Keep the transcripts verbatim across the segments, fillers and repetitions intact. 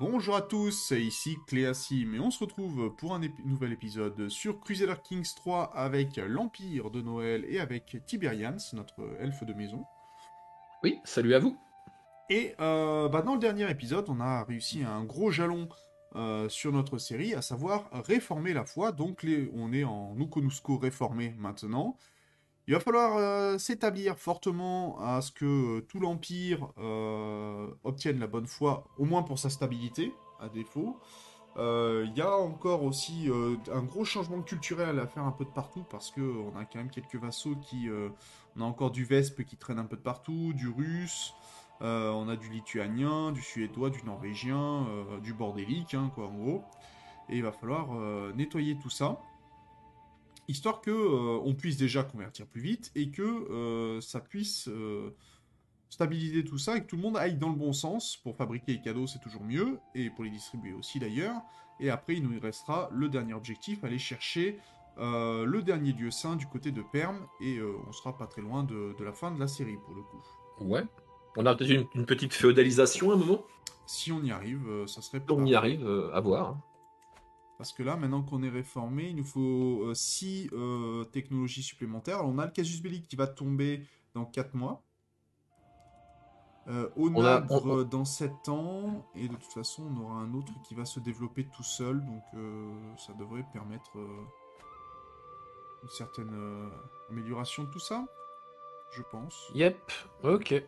Bonjour à tous, ici Cléassim et on se retrouve pour un épi- nouvel épisode sur Crusader Kings trois avec l'Empire de Noël et avec Tiberians, notre elfe de maison. Oui, salut à vous. Et euh, bah, dans le dernier épisode, on a réussi un gros jalon euh, sur notre série, à savoir réformer la foi. Donc les- on est en Nukonusco réformé maintenant. Il va falloir euh, s'établir fortement à ce que euh, tout l'Empire euh, obtienne la bonne foi, au moins pour sa stabilité, à défaut. Euh, Il y a encore aussi euh, un gros changement culturel à faire un peu de partout parce que on a quand même quelques vassaux qui, euh, on a encore du Vespe qui traîne un peu de partout, du russe, euh, on a du lituanien, du suédois, du norvégien, euh, du bordélique, hein, quoi, en gros. Et il va falloir euh, nettoyer tout ça, histoire que euh, on puisse déjà convertir plus vite et que euh, ça puisse euh, stabiliser tout ça et que tout le monde aille dans le bon sens. Pour fabriquer les cadeaux, c'est toujours mieux, et pour les distribuer aussi d'ailleurs. Et après, il nous restera le dernier objectif, aller chercher euh, le dernier dieu saint du côté de Perm, et euh, on sera pas très loin de, de la fin de la série pour le coup. Ouais. On a peut-être une, une petite féodalisation à un moment. Si on y arrive, euh, ça serait On y parfait. arrive, euh, à voir. Parce que là, maintenant qu'on est réformé, il nous faut six technologies supplémentaires. Alors, on a le casus belli qui va tomber dans quatre mois. Euh, On a, on- on- Onagre dans sept ans, et de toute façon on aura un autre qui va se développer tout seul, donc euh, ça devrait permettre euh, une certaine euh, amélioration de tout ça, je pense. Yep, ok.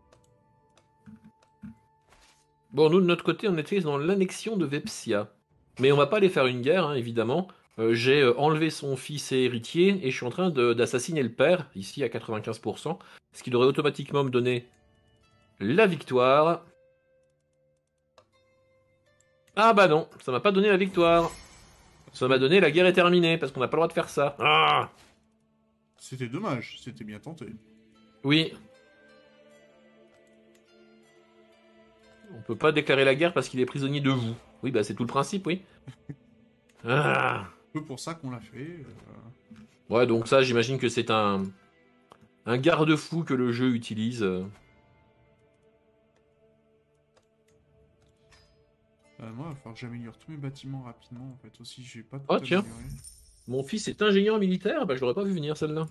Bon, nous de notre côté, on était dans l'annexion de Vepsia. Mais on va pas aller faire une guerre, hein, évidemment. Euh, j'ai euh, enlevé son fils et héritier et je suis en train de- d'assassiner le père, ici à quatre-vingt-quinze pour cent, ce qui devrait automatiquement me donner la victoire. Ah bah non, ça m'a pas donné la victoire. Parce Ça m'a que donné la guerre est terminée, parce qu'on n'a pas le droit de faire ça. Ah. c'était dommage, c'était bien tenté. Oui, on peut pas déclarer la guerre parce qu'il est prisonnier de vous. Oui, bah c'est tout le principe, oui. Ah. Un peu pour ça qu'on l'a fait. euh. Ouais, donc ça, j'imagine que c'est un, un garde-fou que le jeu utilise. euh. Euh, moi, il va falloir que j'améliore tous mes bâtiments rapidement, en fait, aussi, j'ai pas Oh tout tiens, amélioré. mon fils est ingénieur militaire, bah je l'aurais pas vu venir celle-là.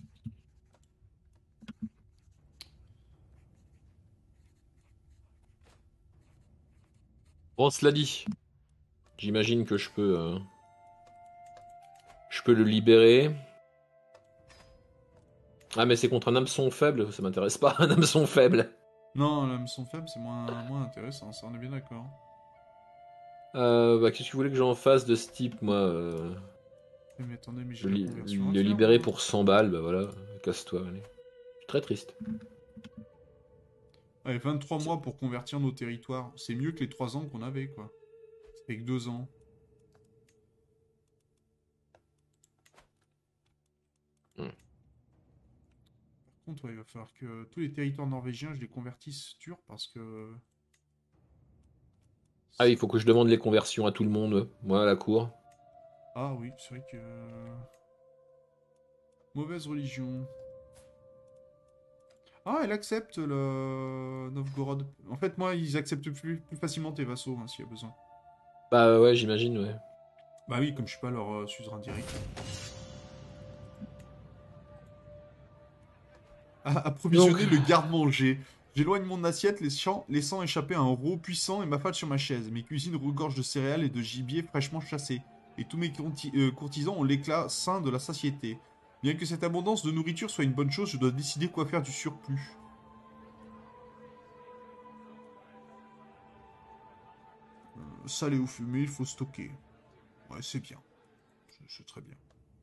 Bon, cela dit, j'imagine que je peux, euh, je peux le libérer. Ah mais c'est contre un hameçon faible, ça m'intéresse pas, un hameçon faible. Non, l'hameçon faible, c'est moins, moins intéressant, ça, on est bien d'accord. Euh, bah qu'est-ce que vous voulez que j'en fasse de ce type, moi euh, Eh, mais attendez, mais j'ai le, la li- conversion à le faire, libérer moi. pour cent balles, bah voilà, casse-toi, allez. Je suis très triste. Allez, vingt-trois mois pour convertir nos territoires, c'est mieux que les trois ans qu'on avait, quoi. Ça fait que deux ans. Hmm. Par contre, ouais, il va falloir que tous les territoires norvégiens, je les convertisse turcs parce que... Ah, il ça- faut que je demande les conversions à tout le monde, moi à la cour. Ah oui, c'est vrai que... Mauvaise religion. Ah, elle accepte le Novgorod. En fait, moi, ils acceptent plus, plus facilement tes vassaux, hein, s'il y a besoin. Bah ouais, j'imagine, ouais. Bah oui, comme je suis pas leur euh, suzerain direct. Ah, Donc, approvisionner le garde-manger. J'éloigne mon assiette, laissant, laissant échapper un rot puissant et m'affale sur ma chaise. Mes cuisines regorgent de céréales et de gibier fraîchement chassé. Et tous mes conti- euh, courtisans ont l'éclat sain de la satiété. Bien que cette abondance de nourriture soit une bonne chose, je dois décider quoi faire du surplus. Euh, salé ou fumé, il faut stocker. Ouais, c'est bien. C'est c'est très bien.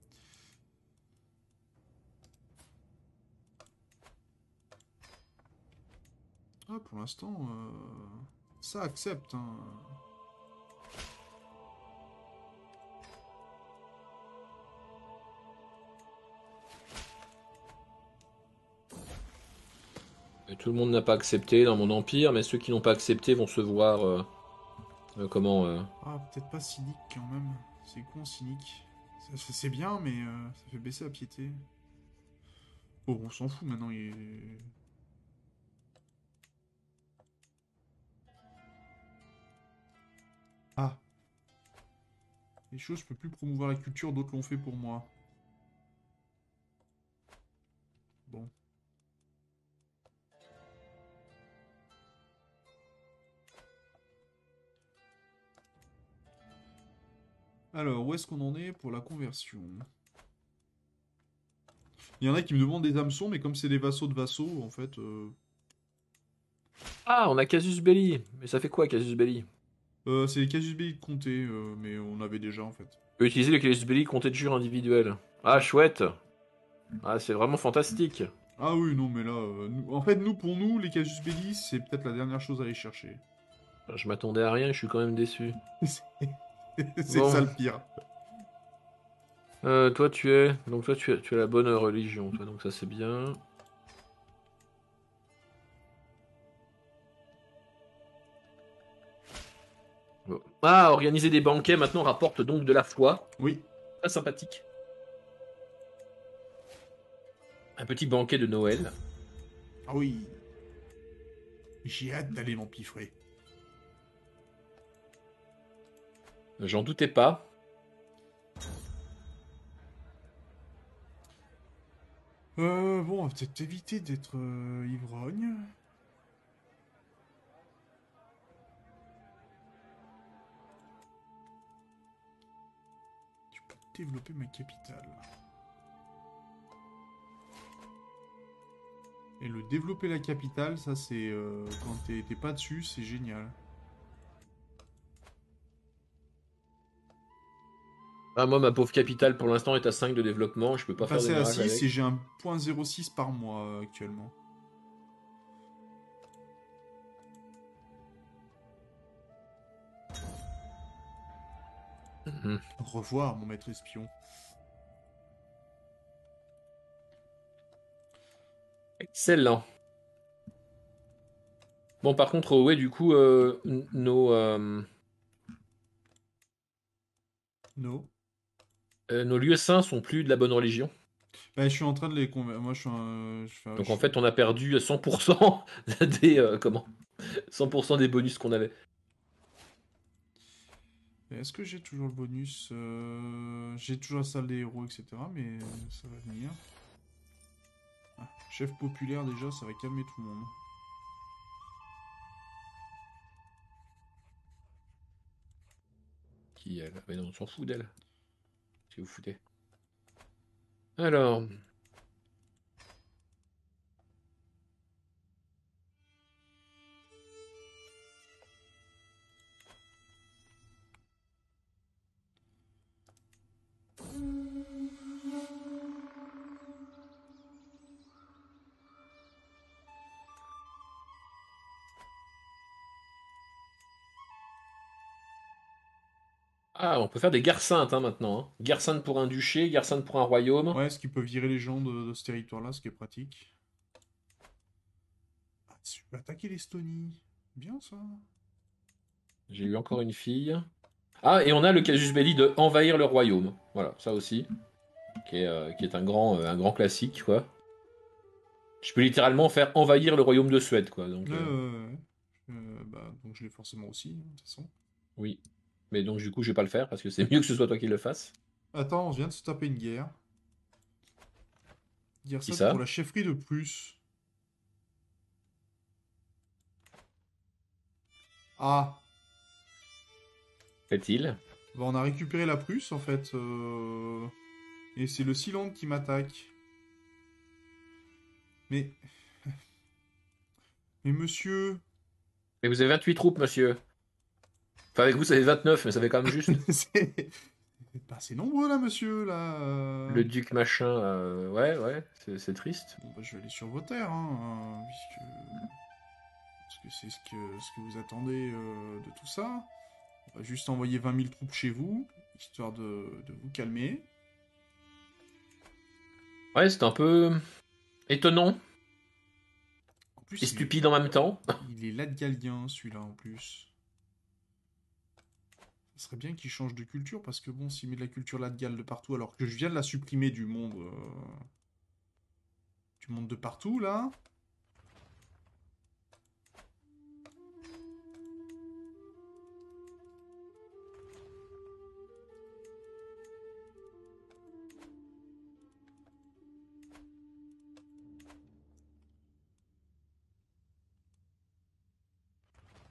Ah, pour l'instant, euh, ça accepte, hein. et tout le monde n'a pas accepté dans mon empire, mais ceux qui n'ont pas accepté vont se voir, euh, euh, comment... euh, Ah, peut-être pas cynique quand même. C'est con, cynique. Ça- ça- C'est bien, mais euh, ça fait baisser la piété. Bon, on s'en fout maintenant. Il est... Ah. Les choses, je peux plus promouvoir la culture, d'autres l'ont fait pour moi. Bon. Alors, où est-ce qu'on en est pour la conversion? Il y en a qui me demandent des hameçons, mais comme c'est des vassaux de vassaux, en fait... Euh... Ah, on a Casus Belli. Mais ça fait quoi, Casus Belli? Euh, c'est les casus belli de comté, euh, mais on avait déjà, en fait. On peut utiliser le Casus Belli compté de jure individuel. Ah, chouette. Ah, c'est vraiment fantastique. Ah oui, non, mais là... euh, nous- En fait, nous, pour nous, les casus belli, c'est peut-être la dernière chose à aller chercher. Je m'attendais à rien, je suis quand même déçu. C'est ça Bon. le pire. Euh, toi, tu es... Donc toi, tu es, tu as la bonne religion, toi, donc ça, c'est bien. Bon. Ah, organiser des banquets, maintenant, rapporte donc de la foi. Oui. Très sympathique. Un petit banquet de Noël. Ah oui. J'ai hâte d'aller m'empiffrer. J'en doutais pas. Euh, bon, on va peut-être éviter d'être euh, ivrogne. Je peux développer ma capitale. Et le développer la capitale, ça c'est... euh, quand t'es t'es pas dessus, c'est génial. Ah, moi, ma pauvre capitale, pour l'instant, est à cinq de développement. Je peux pas faire de Passer à mirage six et avec. j'ai un point zéro six par mois euh, actuellement. Mhm. Au revoir, mon maître espion. Excellent. Bon, par contre, euh, ouais, du coup, euh, n- nos, euh, No. euh, nos lieux saints sont plus de la bonne religion. Bah, je suis en train de les convaincre. Moi, je suis un... je fais- Donc je en fais- fait, on a perdu cent pour cent des, euh, comment? cent pour cent des bonus qu'on avait. Mais est-ce que j'ai toujours le bonus euh, J'ai toujours la salle des héros, et cetera. Mais ça va venir. Ah, chef populaire, déjà, ça va calmer tout le monde. Qui elle? Mais non, on s'en fout d'elle. Si vous foutez. Alors, ah, on peut faire des guerres saintes hein, maintenant. Hein. Guerre sainte pour un duché, guerre sainte pour un royaume. Ouais, ce qui peut virer les gens de, de ce territoire-là, ce qui est pratique. Ah, tu peux attaquer l'Estonie. Bien ça. J'ai eu encore une fille. Ah, et on a le casus belli de envahir le royaume. Voilà, ça aussi, qui est, euh, qui est un grand, euh, un grand classique, quoi. Je peux littéralement faire envahir le royaume de Suède, quoi. Donc, Ouais, ouais, euh, ouais. Euh, bah, donc je l'ai forcément aussi, hein, de toute façon. oui. Mais donc, du coup, je vais pas le faire parce que c'est mieux que ce soit toi qui le fasses. Attends, on vient de se taper une guerre. Guerre Qui sainte pour ça? la chefferie de Prusse. Ah, Fait-il? bah on a récupéré la Prusse en fait. euh, Et c'est le Sealand qui m'attaque. Mais... Mais monsieur... Mais vous avez vingt-huit troupes, monsieur. Enfin, avec vous, ça fait vingt-neuf, mais ça fait quand même juste. c'est... Bah, c'est nombreux là, monsieur, là. euh. Le duc machin, euh, ouais, ouais, c'est c'est triste. Bon, bah, je vais aller sur vos terres, hein, euh, puisque... Parce que c'est ce que, ce que vous attendez euh, de tout ça. On va juste envoyer vingt mille troupes chez vous, histoire de, de vous calmer. Ouais, c'est un peu étonnant En plus, et il est, stupide en même temps. il est latgalien, celui-là, en plus. Ça serait bien qu'il change de culture, parce que bon, s'il met de la culture latgale de partout, alors que je viens de la supprimer du monde... euh, du monde de partout, là...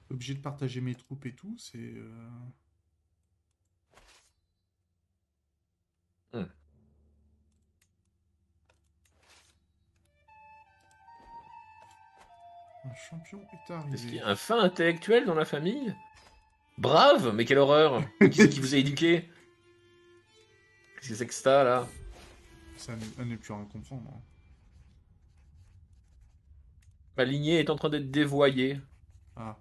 Obligé de partager mes troupes et tout, c'est... euh, Hmm. Un champion est Est-ce qu'il y arrivé. a un fin intellectuel dans la famille? Brave, mais quelle horreur! Mais qui c'est qui vous a éduqué? Qu'est-ce que c'est que ça, là? Ça n'est n'est plus rien comprendre, hein. Ma lignée est en train d'être dévoyée. Ah,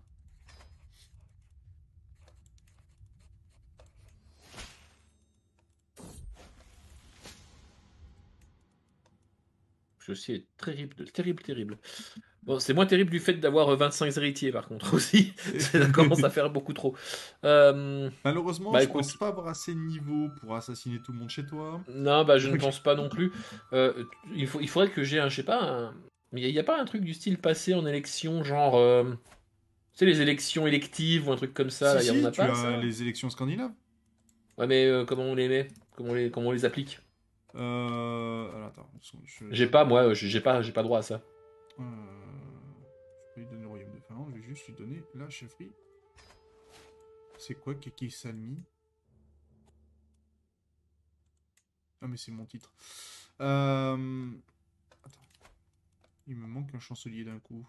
Ceci est terrible, terrible, terrible. Bon, c'est moins terrible du fait d'avoir euh, vingt-cinq héritiers, par contre, aussi. c'est... Ça commence à faire beaucoup trop. Euh, Malheureusement, Bah je pense écoute, pas avoir assez de niveau pour assassiner tout le monde chez toi. non, bah je ne Donc, pense pas non plus. Euh, il faut, il faudrait que j'ai un, je sais pas, un... Mais il n'y a, y a pas un truc du style passé en élection, genre... euh, Tu sais, les élections électives ou un truc comme ça, si, là, y a- on si, n'a tu pas as ça? les élections scandinaves. Ouais, mais euh, comment on les met? Comment on les, comment on les applique? Euh... Alors, attends. Je, J'ai je- pas, moi, j'ai j'ai pas, j'ai pas droit à ça. Euh, je peux lui donner le royaume de Finlande, je vais juste lui donner la chefferie. C'est quoi Keki Salmi? Ah mais c'est mon titre. Euh... Attends, il me manque un chancelier d'un coup.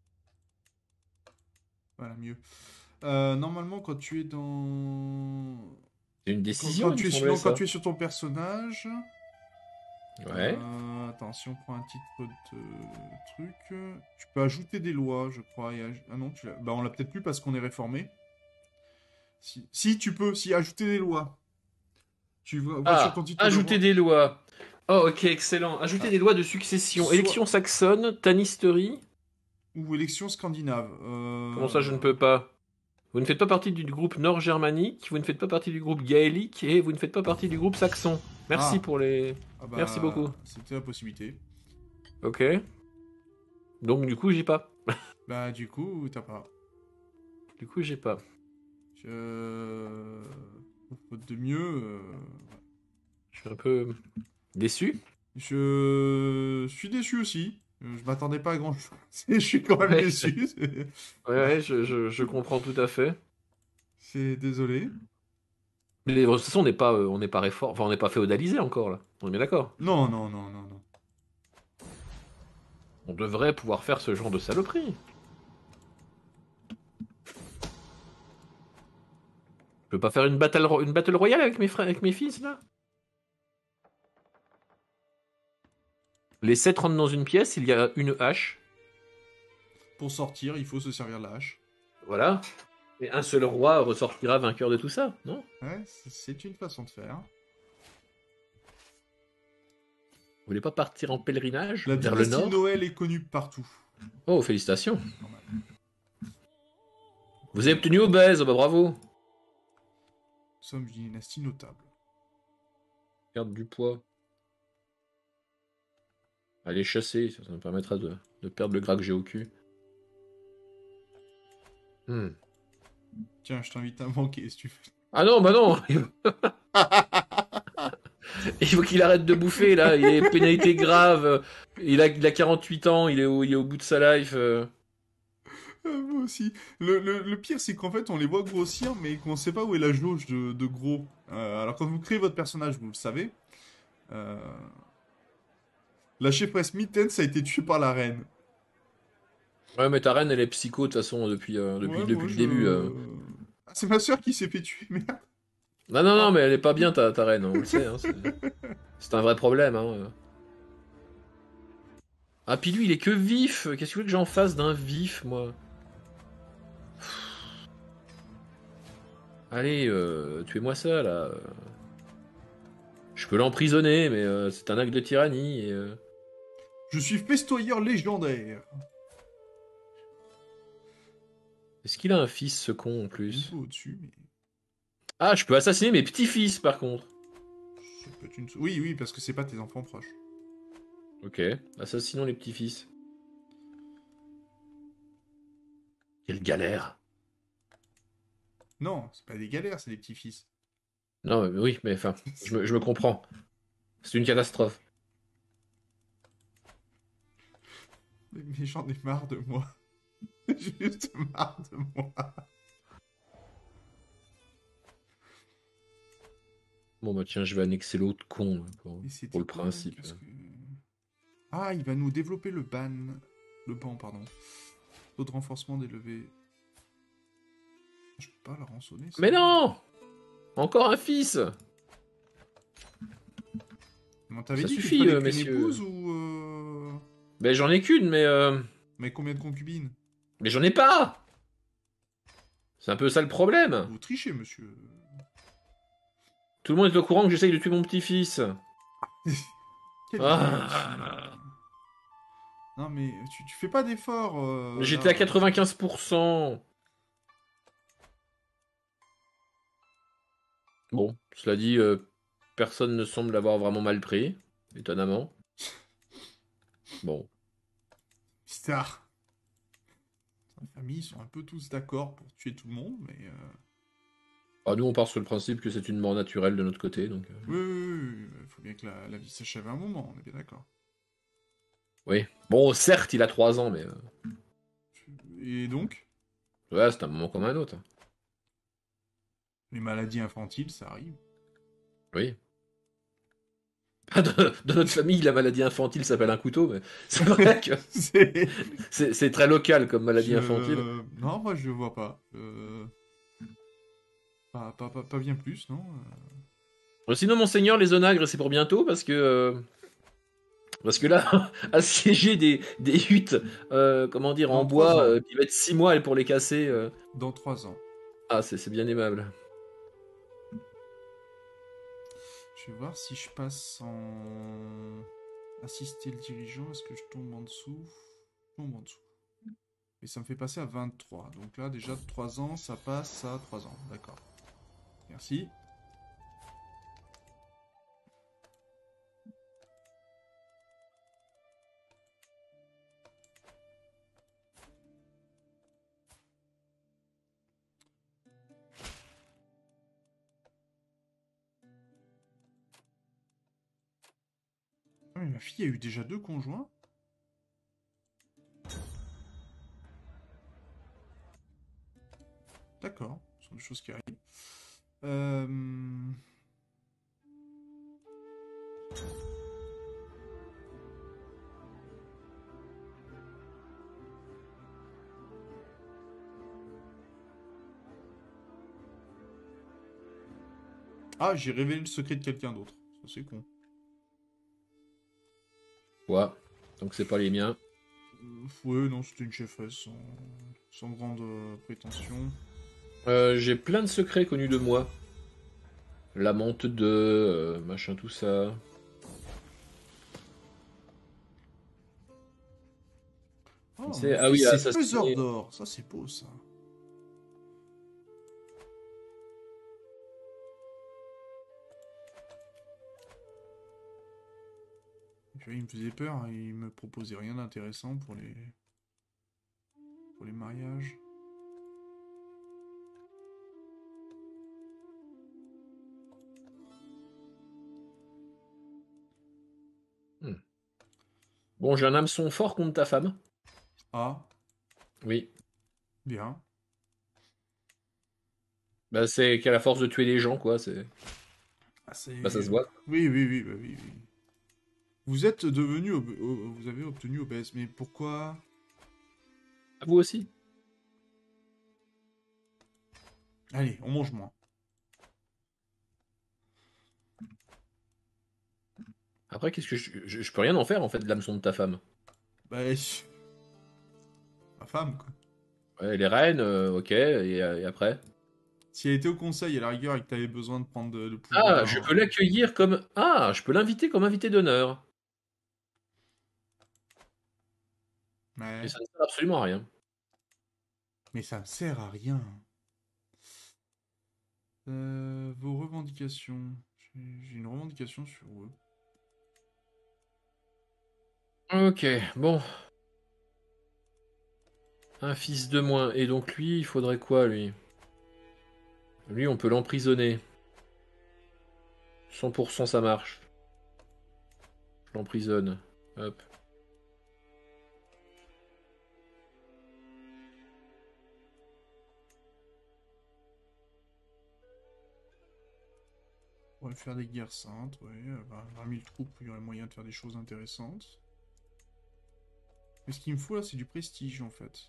Voilà, mieux. Euh, normalement, quand tu es dans... C'est une Quand, quand décision, il me tu es sur... semblait, non, quand ça. tu es sur ton personnage... Ouais. Euh, attends, si on prend un titre de truc... Tu peux ajouter des lois, je crois. et aj- Ah non, tu l'as... Bah on l'a peut-être plus parce qu'on est réformé. Si... si, tu peux, si, ajouter des lois. Tu vois, vois sur Ah, ton titre de ajouter roi. des lois. Oh, ok, excellent. Ajouter Ah, des lois de succession. soit... Élection saxonne, tannisterie. Ou élection scandinave. Comment ça, je ne Euh... peux pas? Vous ne faites pas partie du groupe nord-germanique, vous ne faites pas partie du groupe gaélique et vous ne faites pas partie du groupe saxon. Merci Ah, pour les... ah Merci beaucoup. bah, c'était la possibilité. Ok. Donc du coup, j'ai pas. Bah, du coup, t'as pas. Du coup, j'ai pas. Je... Faute de mieux... euh, Je suis un peu déçu. Je suis déçu aussi. Euh, Je m'attendais pas à grand chose. Je suis quand même Ouais, c'est- déçu. C'est ouais, ouais, je, je- je comprends tout à fait. c'est désolé. Mais de toute façon, on n'est pas, euh, on n'est pas réfor- enfin, on n'est pas féodalisé encore là. On est bien d'accord. Non, non, non, non, non. On devrait pouvoir faire ce genre de saloperie. Je peux pas faire une battle, ro- une battle royale avec mes frères, avec mes fils là? Les sept rentrent dans une pièce, il y a une hache. Pour sortir, il faut se servir de la hache. Voilà. Et un seul roi ressortira vainqueur de tout ça, non? Ouais, c'est c'est une façon de faire. Vous voulez pas partir en pèlerinage La vers le dynastie de nord? Noël est connue partout. Oh, félicitations. Normal. Vous avez obtenu obèse, oh bah bravo. Nous sommes une dynastie notable. Perdre du poids. Allez chasser, ça me permettra de, de perdre le gras que j'ai au cul. Hmm. Tiens, je t'invite à manquer si tu veux. Ah non, bah non. Il faut qu'il arrête de bouffer là, il est pénalité grave. Il a, il a quarante-huit ans, il est, au, il est au bout de sa life. euh. Ah, moi aussi. Le, le- le pire, c'est qu'en fait, on les voit grossir, mais qu'on sait pas où est la jauge de, de gros. Euh, alors, quand vous créez votre personnage, vous le savez. Euh, La chefresse Mittens a été tuée par la reine. Ouais, mais ta reine, elle est psycho de toute façon depuis, euh, depuis, Ouais, depuis moi, le je... début. euh. Ah, c'est ma soeur qui s'est fait tuer, merde. Non, non, non, Oh. mais elle est pas bien ta, ta reine, hein, on le sait. Hein, c'est c'est un vrai problème. Hein. Ah, puis lui, il est que vif. Qu'est-ce que tu veux que j'en fasse d'un vif, moi? Allez, euh, tuez-moi ça, là. Je peux l'emprisonner, mais euh, c'est un acte de tyrannie. Et, euh, Je suis festoyeur légendaire. Est-ce qu'il a un fils, ce con, en Une plus? fois au-dessus, mais... Ah, je peux assassiner mes petits-fils, par contre. Ça peut être une... Oui, oui, parce que c'est pas tes enfants proches. Ok, assassinons les petits-fils. Quelle galère. Non, c'est pas des galères, c'est des petits-fils. Non, mais oui, mais enfin, je me, je me comprends. C'est une catastrophe. Mais j'en ai marre de moi. Juste marre de moi. Bon bah tiens, je vais annexer l'autre con là, pour, Et pour c'était le quoi? principe. Qu'est-ce que... Ah, il va nous développer le ban. Le ban, pardon. Taux de renforcement d'élevé. Je peux pas la rançonner, ça. Mais non! Encore un fils! On t'avait Ça dit qu'il suffit, fallait euh, qu'une messieurs. épouse ou... euh, Ben j'en ai qu'une, mais euh... Mais combien de concubines? mais j'en ai pas! C'est un peu ça le problème. Vous trichez, monsieur. Tout le monde est au courant que j'essaye de tuer mon petit-fils. Quelle idée aussi. Ah. Non, mais tu, tu fais pas d'efforts, euh, J'étais à là. quatre-vingt-quinze pour cent. Bon, cela dit, euh, personne ne semble l'avoir vraiment mal pris, étonnamment. Bon. Star. La famille, ils sont un peu tous d'accord pour tuer tout le monde, mais... euh, Ah, nous, on part sur le principe que c'est une mort naturelle de notre côté, donc... euh, Oui, oui, oui, il faut bien que la, la vie s'achève à un moment, on est bien d'accord. Oui. Bon, certes, il a trois ans, mais... euh, Et donc, Ouais, c'est un moment comme un autre. les maladies infantiles, ça arrive. Oui. Dans dans notre famille, la maladie infantile s'appelle un couteau, mais c'est vrai que C'est... c'est c'est très local comme maladie infantile. Je... Non, moi, je vois pas. Euh, Pas, pas, pas, pas bien plus, non? Euh, Sinon, monseigneur, les onagres, c'est pour bientôt, parce que... euh, Parce que là, assiéger des, des huttes, euh, comment dire, en Dans trois bois, ans. euh, qui mettent six mois pour les casser... euh, Dans trois ans. Ah, c'est c'est bien aimable. Je vais voir si je passe en... Assister le dirigeant, est-ce que je tombe en dessous? Je tombe en dessous. Et ça me fait passer à vingt-trois. Donc là, déjà, de trois ans, ça passe à trois ans. D'accord. Merci. Ah, mais ma fille a eu déjà deux conjoints? D'accord. Ce sont des choses qui arrivent. Euh... Ah, j'ai révélé le secret de quelqu'un d'autre. Ça, c'est con. Ouais. Donc c'est pas les miens. Euh, ouais, non, c'était une chefesse sans, sans grande euh, prétention. Euh, j'ai plein de secrets connus de moi. La monte de... euh, machin tout ça. Oh, C'est... mon Ah oui, fils, c'est faiseur assassiné. d'or. Ça, c'est beau, ça. Tu vois, il me faisait peur, hein, il me proposait rien d'intéressant pour les... pour les mariages. Hmm. Bon, j'ai un hameçon fort contre ta femme. Ah, Oui. bien. Bah c'est qu'à la force de tuer les gens, quoi. C'est... Ah, c'est... Bah ça se voit. Oui, oui, oui, bah oui, oui. Vous êtes devenu... ob- o- Vous avez obtenu obèse, mais pourquoi? À vous aussi. Allez, on mange moins. Après, qu'est-ce que je... je... je peux rien en faire, en fait, de l'hameçon de ta femme. Bah, je- ma femme, quoi. Ouais, elle est reine, euh, ok, et, euh, et après? Si elle était au conseil, à la rigueur, et que t'avais besoin de prendre de- le Ah, je pouvoir... peux l'accueillir comme... Ah, je peux l'inviter comme invité d'honneur. Et Ouais. ça ne sert absolument à rien. Mais ça ne sert à rien. Euh, vos revendications. J'ai j'ai une revendication sur eux. Ok, bon. Un fils de moins. Et donc lui, il faudrait quoi, lui? Lui, on peut l'emprisonner. cent pour cent ça marche. Je l'emprisonne. Hop. pourrait faire des guerres saintes, ouais. vingt mille troupes, il y aurait moyen de faire des choses intéressantes. Mais ce qu'il me faut là, c'est du prestige en fait.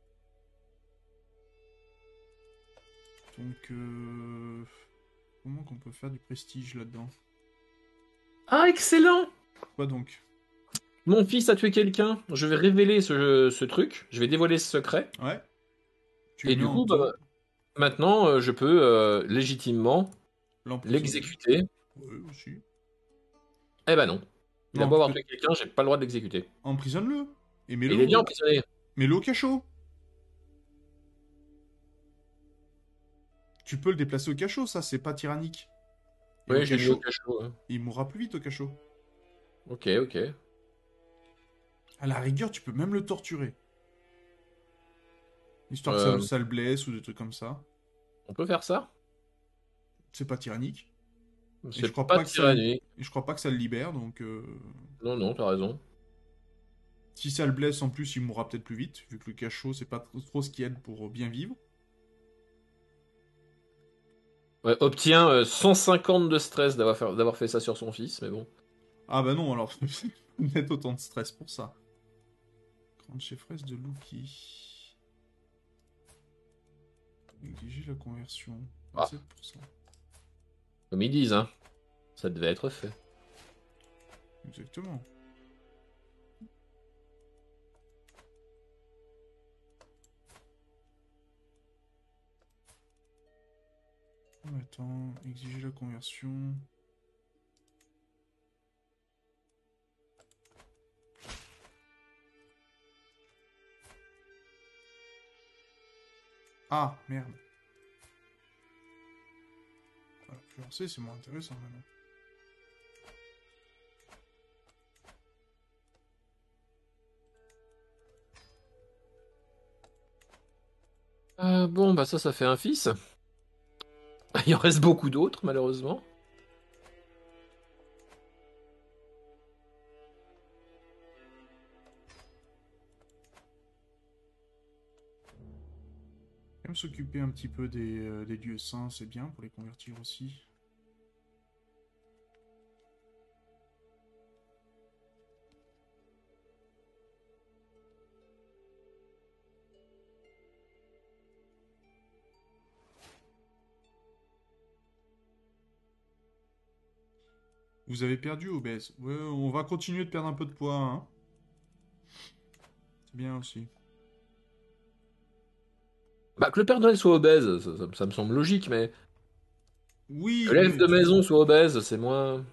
Donc, euh... comment qu'on peut faire du prestige là-dedans? Ah, excellent! Quoi donc? Mon fils a tué quelqu'un. Je vais révéler ce, ce truc. Je vais dévoiler ce secret. Ouais. Tu Et le mets du en coup, bah, taupe. maintenant, euh, je peux euh, légitimement L'emprisonner. l'exécuter. Ouais, aussi. Eh ben non. Il a Non, beau tu avoir peux... tué quelqu'un, j'ai pas le droit de l'exécuter. Emprisonne-le. Et Et mets-le il est bien au... emprisonné. mets-le au cachot. Tu peux le déplacer au cachot, ça, c'est pas tyrannique. Et au Oui, je l'ai mis au cachot, cachot. Hein. il mourra plus vite au cachot. Ok, ok. À la rigueur, tu peux même le torturer. Histoire que ça, Euh, ça le blesse ou des trucs comme ça. on peut faire ça? C'est pas tyrannique. Et je C'est crois pas pas que ça, le- tyrannique. et je crois pas que ça le libère, donc... euh, Non, non, t'as raison. Si ça le blesse, en plus, il mourra peut-être plus vite, vu que le cachot, c'est pas trop, trop ce qui aide pour bien vivre. Ouais, obtient euh, cent cinquante de stress d'avoir fait, d'avoir fait ça sur son fils, mais bon. Ah bah non, alors, mettre autant de stress pour ça. Grande chefferesse de Luki. Exiger la conversion. Ah, vingt-sept pour cent. comme ils disent, hein. Ça devait être fait. Exactement. Attends, exiger la conversion. Ah, merde. Voilà, plus lancer, c'est moins intéressant maintenant. Euh, bon, bah ça, ça fait un fils. Il en reste beaucoup d'autres, malheureusement. Même s'occuper un petit peu des, euh, des dieux saints, c'est bien pour les convertir aussi. Vous avez perdu, obèse. Ouais, on va continuer de perdre un peu de poids, hein. C'est bien aussi. Bah, que le Père Noël soit obèse, ça, ça- ça me semble logique, mais que Oui, l'elfe mais... de maison soit obèse, c'est moins...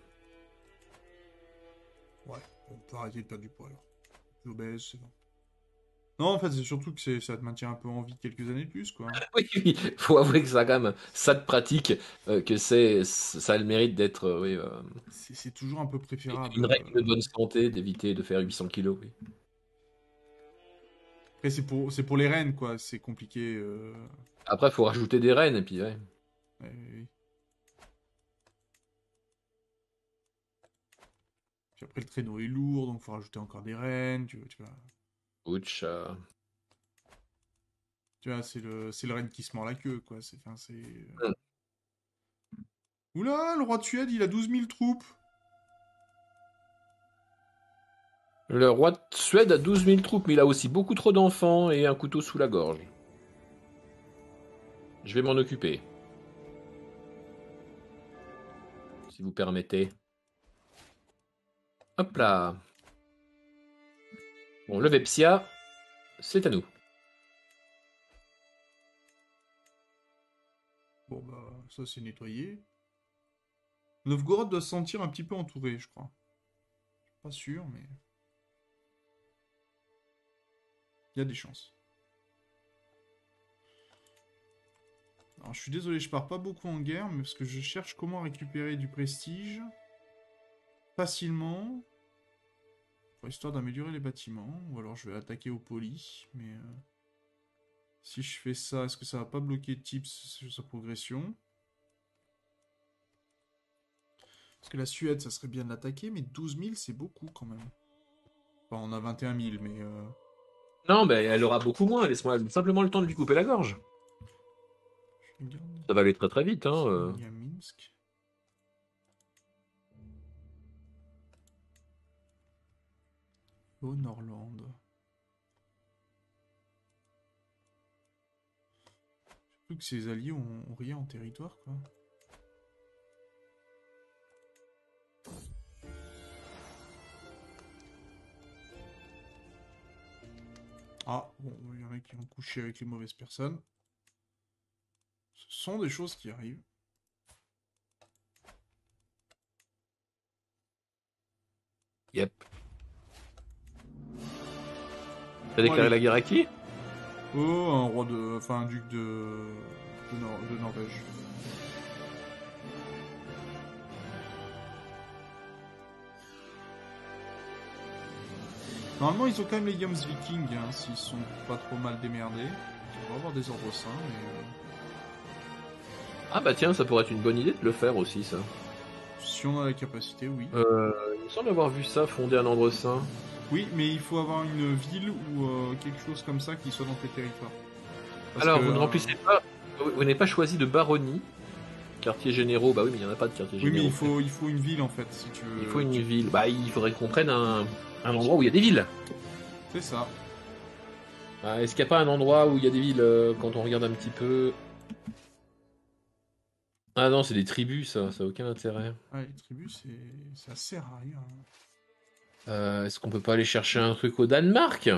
Ouais, on peut arrêter de perdre du poids, alors. L'obèse, c'est bon. Non, en fait, c'est surtout que c'est- ça te maintient un peu en vie quelques années de plus, quoi. Oui, oui, faut avouer que ça a quand même ça de pratique, euh, que c'est, ça a le mérite d'être, euh, oui, euh, C'est c'est toujours un peu préférable. une règle de euh. bonne santé, d'éviter de faire huit cents kilos, oui. Après, c'est pour, c'est pour les reines, quoi. C'est compliqué. euh. Après, faut rajouter des rennes, et puis, ouais. Ouais, oui, oui. Puis après, le traîneau est lourd, donc faut rajouter encore des reines. Tu, vois, tu vois, Ouch, euh, tu vois, c'est le, c'est le renne qui se mord la queue, quoi. C'est, enfin, c'est... euh. hmm. Oula, le roi de Suède, il a douze mille troupes. Le roi de Suède a douze mille troupes, mais il a aussi beaucoup trop d'enfants et un couteau sous la gorge. Je vais m'en occuper. Si vous permettez. Hop là. Bon, le Vepsia, c'est à nous. Bon, bah, ça, c'est nettoyé. Novgorod doit se sentir un petit peu entouré, je crois. Pas sûr, mais... Il y a des chances. Alors, je suis désolé, je pars pas beaucoup en guerre, mais parce que je cherche comment récupérer du prestige facilement, pour histoire d'améliorer les bâtiments, ou alors je vais attaquer au poli, mais euh, si je fais ça, est-ce que ça va pas bloquer Tips sur sa progression? Parce que la Suède, ça serait bien de l'attaquer, mais douze mille, c'est beaucoup quand même. Enfin, on a vingt et un mille, mais... Euh... Non, mais elle aura beaucoup moins. Laisse-moi simplement le temps de lui couper la gorge. je regarde. Ça va aller très très vite, hein. euh. Il y a Minsk. Au Norland. Surtout que ses alliés ont, ont rien en territoire, quoi. Ah, bon, il y en a qui ont couché avec les mauvaises personnes. Ce sont des choses qui arrivent. Yep. T'as Bon, déclaré allez. la guerre à qui? Oh, un roi de... Enfin, un duc de... de, Nor- de Norvège. Normalement, ils ont quand même les Yoms Vikings, hein, s'ils sont pas trop mal démerdés. On va avoir des ordres saints, mais... euh, Ah bah tiens, ça pourrait être une bonne idée de le faire aussi, ça. si on a la capacité, oui. Euh, il me semble avoir vu ça, fonder un ordre saint. Oui, mais il faut avoir une ville ou euh, quelque chose comme ça qui soit dans tes territoires. Parce Alors, que... vous ne euh, remplissez pas... Vous, vous n'avez pas choisi de baronnie. Quartier généraux, bah oui, mais il n'y en a pas de quartier Oui, mais généraux. il faut, il faut une ville, en fait, si tu veux... Il faut une tu- ville. Bah, il faudrait qu'on prenne un, un endroit où il y a des villes. C'est ça. Ah, est-ce qu'il n'y a pas un endroit où il y a des villes euh, quand on regarde un petit peu? Ah non, c'est des tribus, ça, ça n'a aucun intérêt. Ah, les tribus, c'est... ça sert à rien. Euh, est-ce qu'on peut pas aller chercher un truc au Danemark?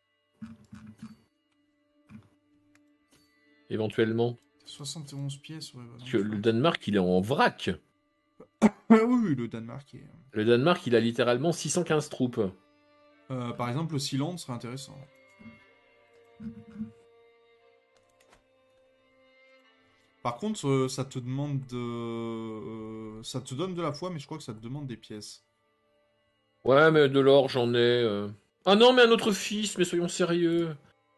Éventuellement. soixante et onze pièces, ouais. Bah non, Parce que tu le vois. Danemark, il est en vrac. Ah oui, oui, le Danemark est... Le Danemark, il a littéralement six cent quinze troupes. Euh, par exemple, le Sealand serait intéressant. Par contre, euh, ça te demande de... euh, ça te donne de la foi, mais je crois que ça te demande des pièces. Ouais, mais de l'or, j'en ai. euh. Ah non, mais un autre fils, mais soyons sérieux.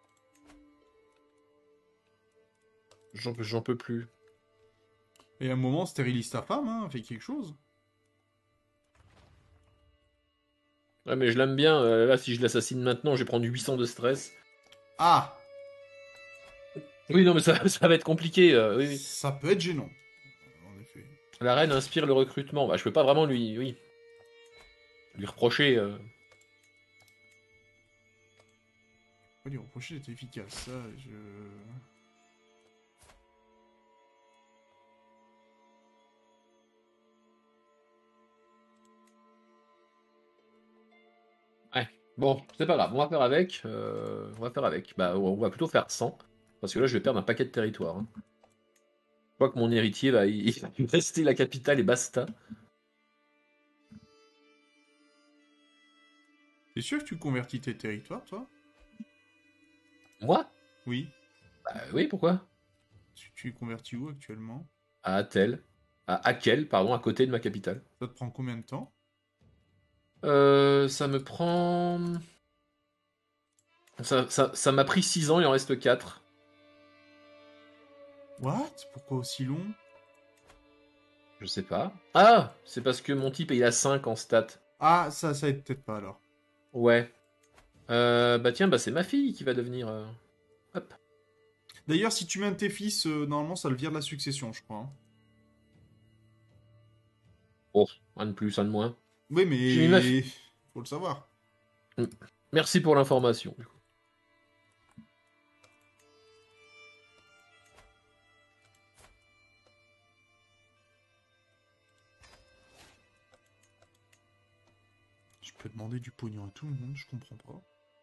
J'en j'en peux plus. Et à un moment, stérilise ta femme, hein, fais quelque chose. Ouais, mais je l'aime bien. euh, Là, si je l'assassine maintenant, je vais prendre huit cents de stress. Ah! Oui, non, mais ça, ça va être compliqué. euh, oui, oui. Ça peut être gênant, en effet. La reine inspire le recrutement. Bah, je peux pas vraiment lui, oui, lui reprocher. euh. Faut lui reprocher d'être efficace, ça, je... Ouais. Bon, c'est pas grave. On va faire avec. euh, On va faire avec. Bah, on va plutôt faire cent. Parce que là, je vais perdre un paquet de territoire. hein. Je crois que mon héritier va y il va lui rester la capitale et basta. T'es sûr que tu convertis tes territoires, toi? Moi? Oui. Bah oui, pourquoi? Tu, tu es converti où, actuellement? À Athel. À Akel, pardon, à côté de ma capitale. Ça te prend combien de temps? Euh, ça me prend... Ça, ça, ça m'a pris six ans, il en reste quatre. What? Pourquoi aussi long? Je sais pas. Ah! C'est parce que mon type il a cinq en stats. Ah, ça, ça aide peut-être pas, alors. Ouais. Euh, bah tiens, bah c'est ma fille qui va devenir... euh, Hop. D'ailleurs, si tu mets un de tes fils, euh, normalement, ça le vire de la succession, je crois. hein. Oh, un de plus, un de moins. Oui, J'ai mis ma fille. mais... Faut le savoir. Merci pour l'information. Je peux demander du pognon à tout le monde, je comprends pas.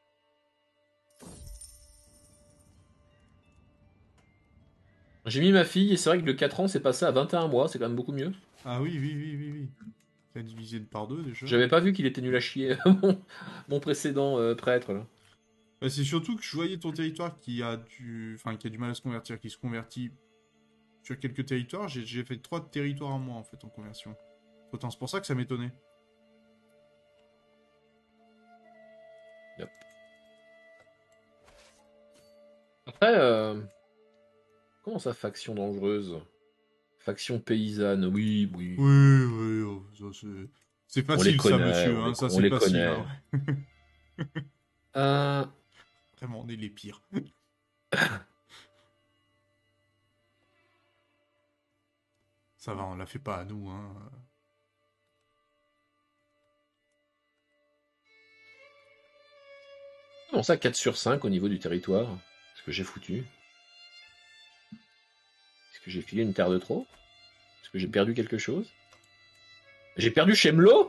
J'ai mis ma fille et c'est vrai que le quatre ans c'est passé à vingt et un mois, c'est quand même beaucoup mieux. Ah oui, oui, oui, oui, oui. T'as divisé par deux, déjà. J'avais pas vu qu'il était nul à chier, mon, mon précédent euh, prêtre. Là. Bah, c'est surtout que je voyais ton territoire qui a du... Enfin, qui a du mal à se convertir, qui se convertit sur quelques territoires. J'ai j'ai fait trois territoires en moins, en fait, en conversion. Autant c'est pour ça que ça m'étonnait. Yep. Après, euh... comment ça, faction dangereuse? Faction paysanne, oui, oui. Oui, oui, oh, ça c'est... C'est On les facile, ça, connaît, monsieur, on les, hein, ça on c'est les facile, connaît. hein, ouais. Euh... Vraiment, on est les pires. Ça va, on la fait pas à nous, hein. Comment ça, quatre sur cinq au niveau du territoire? Est-ce que j'ai foutu? Est-ce que j'ai filé une terre de trop? Est-ce que j'ai perdu quelque chose? J'ai perdu Shemlo?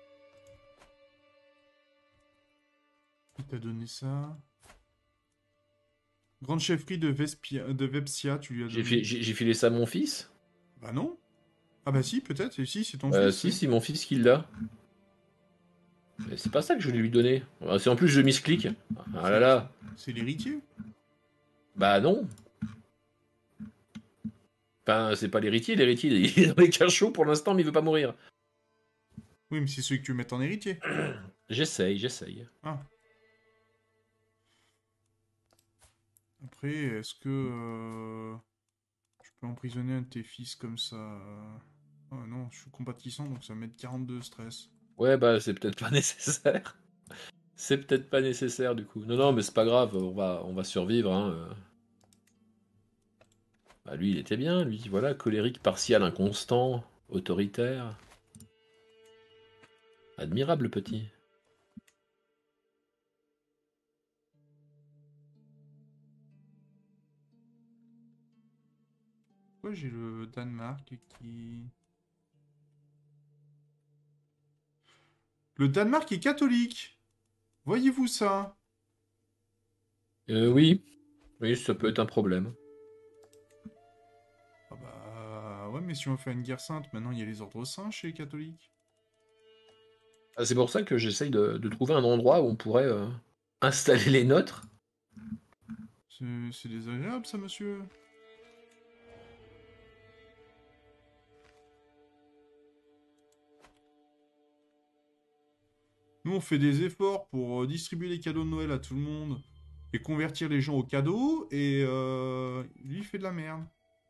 Qui t'a donné ça? Grande chefferie de, Vespia... de Vepsia, tu lui as J'ai donné. filé, j'ai filé ça à mon fils? Bah non. Ah bah si, peut-être. Et si, c'est ton Euh, fils, si, oui. si, mon fils qui l'a. Mais c'est pas ça que je voulais lui donner. Ah, c'est en plus je misclic. Ah là C'est là. c'est l'héritier. Bah non. Enfin, c'est pas l'héritier. L'héritier, il est dans les cachots pour l'instant, mais il veut pas mourir. Oui, mais c'est celui que tu veux mettre en héritier. J'essaye, j'essaye. Ah. Après, est-ce que euh, je peux emprisonner un de tes fils comme ça? Oh non, je suis compatissant, donc ça va mettre quarante-deux stress. Ouais, bah c'est peut-être pas nécessaire. C'est peut-être pas nécessaire du coup. Non, non, mais c'est pas grave. On va, on va survivre. Hein. euh. Bah lui, il était bien. Lui, voilà, colérique, partial, inconstant, autoritaire. Admirable petit. Pourquoi j'ai le Danemark qui... Le Danemark est catholique. Voyez-vous ça? Euh, oui, oui, ça peut être un problème. Ah bah ouais, mais si on fait une guerre sainte, maintenant il y a les ordres saints chez les catholiques. Ah, c'est pour ça que j'essaye de, de trouver un endroit où on pourrait euh, installer les nôtres. C'est c'est désagréable ça, monsieur. Nous, on fait des efforts pour euh, distribuer les cadeaux de Noël à tout le monde et convertir les gens aux cadeaux, et euh, lui, il fait de la merde.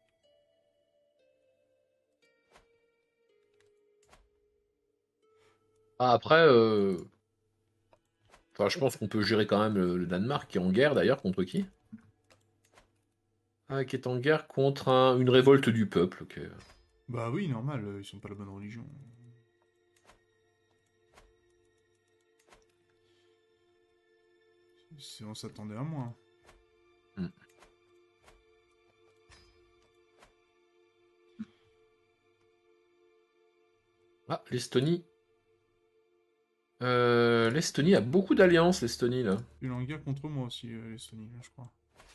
Ah, après, euh, enfin, je pense qu'on peut gérer quand même le, le Danemark, qui est en guerre d'ailleurs, contre qui? Ah, qui est en guerre contre un- une révolte du peuple. Ok. Bah oui, normal, euh, ils sont pas la bonne religion. C'est- On s'attendait à moins. Hmm. Ah, l'Estonie. Euh, L'Estonie a beaucoup d'alliances, l'Estonie, là. Il est en guerre contre moi aussi, euh, l'Estonie, là, je crois.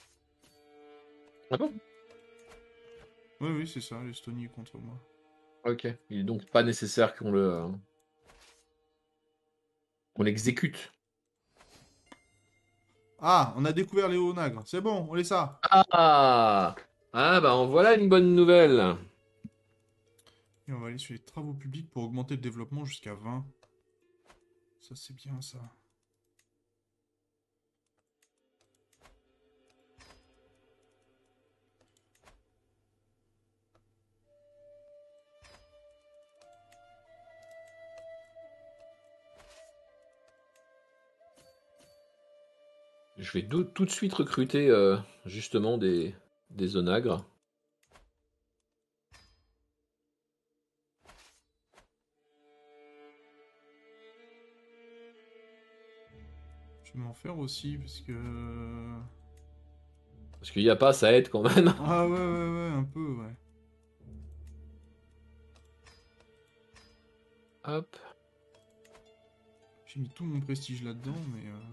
Ah bon? Oui, oui, c'est ça, l'Estonie est contre moi. Ok. Il est donc pas nécessaire qu'on le, euh, qu'on l'exécute. Ah, on a découvert les Onagres. C'est bon, on les ça. Ah! Ah, bah en voilà une bonne nouvelle. Et on va aller sur les travaux publics pour augmenter le développement jusqu'à vingt. Ça, c'est bien, ça. Je vais do- tout de suite recruter euh, justement des, des onagres. Je vais m'en faire aussi, parce que... Parce qu'il n'y a pas, ça aide quand même. Ah ouais, ouais, ouais, un peu, ouais. Hop. J'ai mis tout mon prestige là-dedans, mais... euh,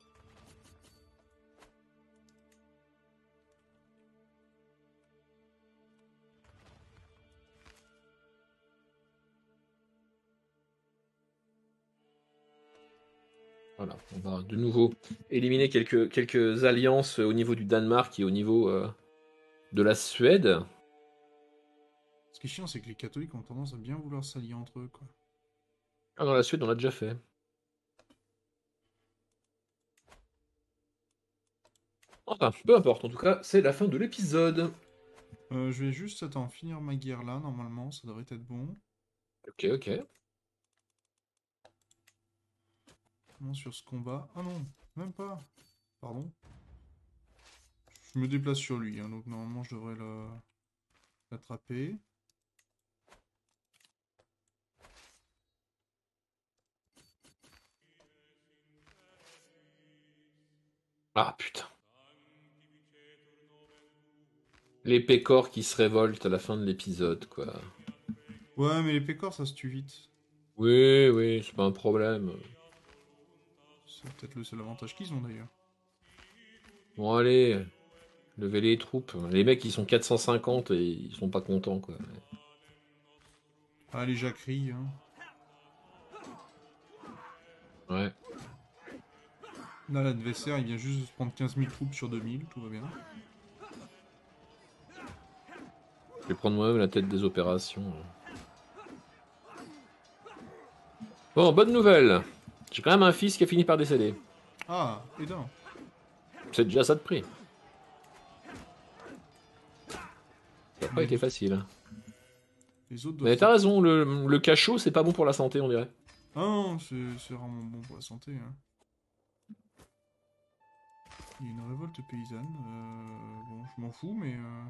Voilà, on va de nouveau éliminer quelques, quelques alliances au niveau du Danemark et au niveau euh, de la Suède. Ce qui est chiant, c'est que les catholiques ont tendance à bien vouloir s'allier entre eux, quoi. Ah, dans la Suède, on l'a déjà fait. Enfin, peu importe, en tout cas, c'est la fin de l'épisode. Euh, je vais juste, attends, finir ma guerre là, normalement, ça devrait être bon. Ok, ok. Comment sur ce combat? Ah non, même pas. Pardon. Je me déplace sur lui, hein, donc normalement je devrais le- l'attraper. Ah putain. Les pécores qui se révoltent à la fin de l'épisode, quoi. Ouais, mais les pécores, ça se tue vite. Oui, oui, c'est pas un problème. C'est peut-être le seul avantage qu'ils ont d'ailleurs. Bon, allez, levez les troupes. Les mecs, ils sont quatre cent cinquante et ils sont pas contents, quoi. Ah, les jacqueries, hein. Ouais. Là, l'adversaire, il vient juste de se prendre quinze mille troupes sur deux mille, tout va bien. Je vais prendre moi-même la tête des opérations. Bon, bonne nouvelle. J'ai quand même un fils qui a fini par décéder. Ah, et d'un. C'est déjà ça de prix. Ça n'a pas Mais été les, facile, hein. les autres doivent Mais se... t'as raison, le, le cachot, c'est pas bon pour la santé, on dirait. Ah non, c'est c'est vraiment bon pour la santé, hein. Il y a une révolte paysanne. Euh, bon, je m'en fous, mais... euh,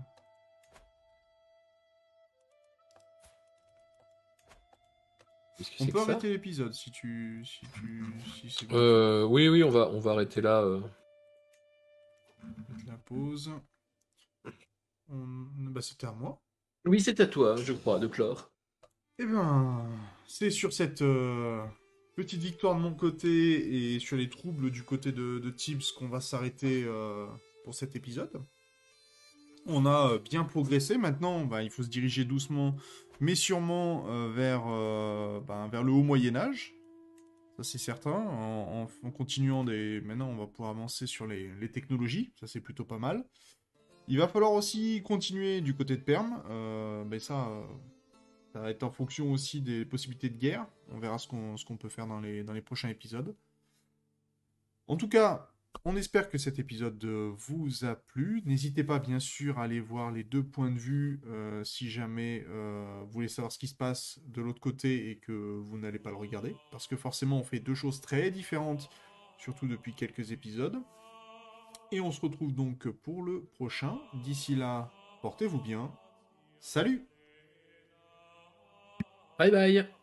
Qu'est-ce que On c'est que peut ça? arrêter l'épisode si tu... si tu... si c'est bon pour toi. Euh, oui, oui, on va, on va arrêter là. euh. Mettre la pause. On... Bah, c'était à moi. Oui, c'est à toi, je crois, de clore. Eh ben, c'est sur cette euh, petite victoire de mon côté et sur les troubles du côté de, de Tibbs qu'on va s'arrêter euh, pour cet épisode. On a euh, bien progressé. Maintenant, bah, il faut se diriger doucement, mais sûrement euh, vers, euh, ben, vers le haut Moyen Âge. Ça, c'est certain. En, en- en continuant des... Maintenant, on va pouvoir avancer sur les, les technologies. Ça, c'est plutôt pas mal. Il va falloir aussi continuer du côté de Perm. Euh, ben ça, euh, ça va être en fonction aussi des possibilités de guerre. On verra ce qu'on ce qu'on peut faire dans les, dans les prochains épisodes. En tout cas, on espère que cet épisode euh, vous a plu. N'hésitez pas, bien sûr, à aller voir les deux points de vue euh, si jamais euh, vous voulez savoir ce qui se passe de l'autre côté et que vous n'allez pas le regarder. Parce que forcément, on fait deux choses très différentes, surtout depuis quelques épisodes. Et on se retrouve donc pour le prochain. D'ici là, portez-vous bien. Salut! Bye bye.